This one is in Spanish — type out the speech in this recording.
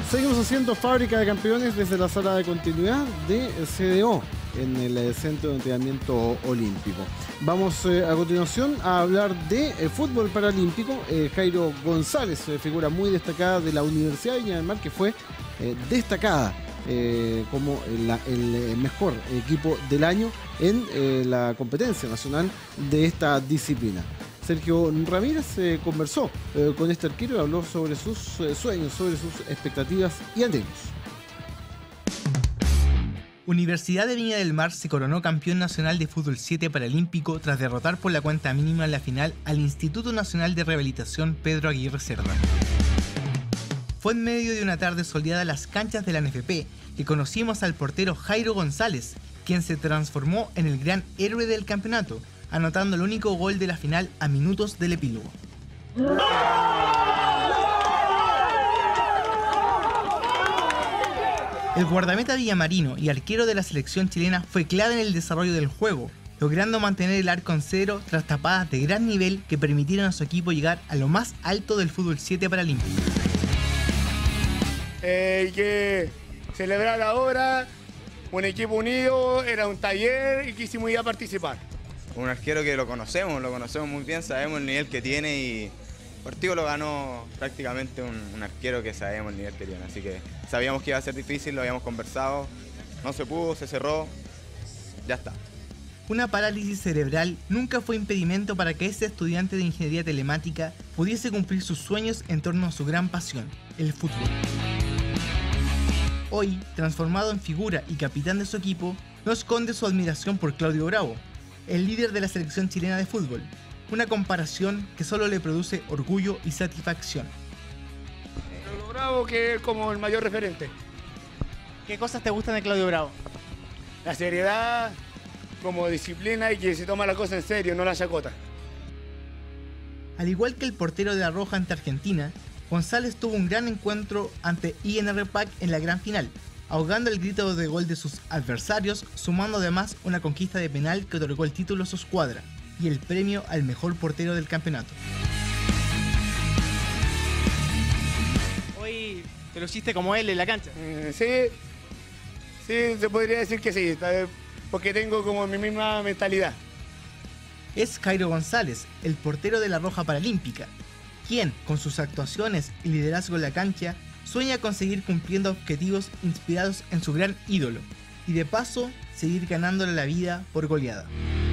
Seguimos haciendo Fábrica de Campeones desde la sala de continuidad de CDO en el Centro de Entrenamiento Olímpico. Vamos a continuación a hablar de fútbol paralímpico. Jairo González, figura muy destacada de la Universidad de Viña del Mar, que fue destacada como el mejor equipo del año en la competencia nacional de esta disciplina. Sergio Ramírez conversó con este arquero y habló sobre sus sueños, sobre sus expectativas y anhelos. Universidad de Viña del Mar se coronó campeón nacional de fútbol 7 paralímpico tras derrotar por la cuenta mínima en la final al Instituto Nacional de Rehabilitación Pedro Aguirre Cerda. Fue en medio de una tarde soleada en las canchas de la NFP que conocimos al portero Jairo González, quien se transformó en el gran héroe del campeonato, anotando el único gol de la final a minutos del epílogo. El guardameta villamarino y arquero de la selección chilena fue clave en el desarrollo del juego, logrando mantener el arco en cero tras tapadas de gran nivel que permitieron a su equipo llegar a lo más alto del fútbol 7 paralímpico. Hay que celebrar ahora, un equipo unido, era un taller y quisimos ir a participar. Un arquero que lo conocemos muy bien, sabemos el nivel que tiene y el partido lo ganó prácticamente un arquero que sabemos el nivel que tiene, así que sabíamos que iba a ser difícil, lo habíamos conversado, no se pudo, se cerró, ya está. Una parálisis cerebral nunca fue impedimento para que este estudiante de ingeniería telemática pudiese cumplir sus sueños en torno a su gran pasión, el fútbol. Hoy, transformado en figura y capitán de su equipo, no esconde su admiración por Claudio Bravo, el líder de la selección chilena de fútbol, una comparación que solo le produce orgullo y satisfacción. Claudio Bravo, que es como el mayor referente. ¿Qué cosas te gustan de Claudio Bravo? La seriedad, como disciplina y que se toma la cosa en serio, no la chacota. Al igual que el portero de la Roja ante Argentina, González tuvo un gran encuentro ante INR Pack en la gran final, ahogando el grito de gol de sus adversarios, sumando además una conquista de penal que otorgó el título a su escuadra y el premio al mejor portero del campeonato. Hoy te lo hiciste como él en la cancha. Sí, se podría decir que sí, porque tengo como mi misma mentalidad. Es Jairo González, el portero de la Roja Paralímpica, quien, con sus actuaciones y liderazgo en la cancha, sueña con seguir cumpliendo objetivos inspirados en su gran ídolo y de paso seguir ganándole la vida por goleada.